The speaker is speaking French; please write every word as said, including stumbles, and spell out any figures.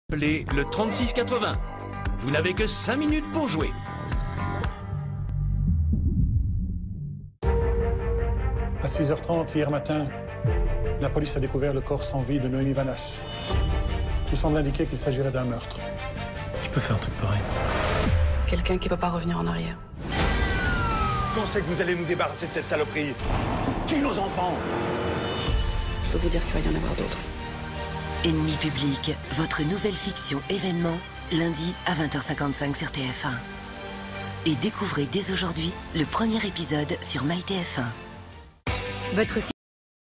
Appelez le trente-six quatre-vingts. Vous n'avez que cinq minutes pour jouer. À six heures trente hier matin, la police a découvert le corps sans vie de Noémie Vanache. Tout semble indiquer qu'il s'agirait d'un meurtre. Qui peut faire un truc pareil? Quelqu'un qui peut pas revenir en arrière. Quand c'est que vous allez nous débarrasser de cette saloperie? Tue nos enfants! Je peux vous dire qu'il va y en avoir d'autres. Ennemi public, votre nouvelle fiction événement, lundi à vingt heures cinquante-cinq sur T F un. Et découvrez dès aujourd'hui le premier épisode sur MyTF un. Votre